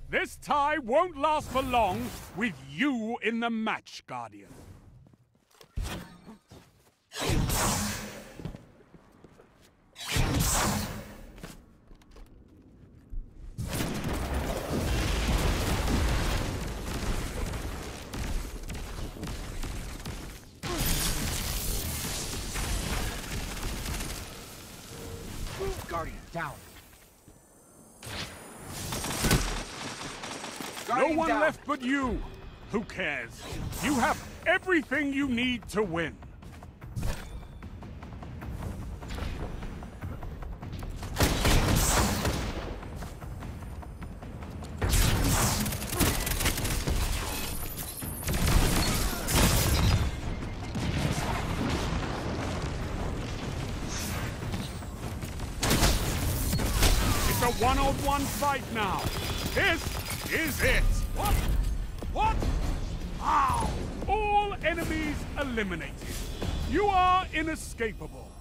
This tie won't last for long with you in the match, Guardian. Guardian down. No one left but you. Who cares? You have everything you need to win. It's a one-on-one fight now. This is it. What? What? Ow! All enemies eliminated. You are inescapable.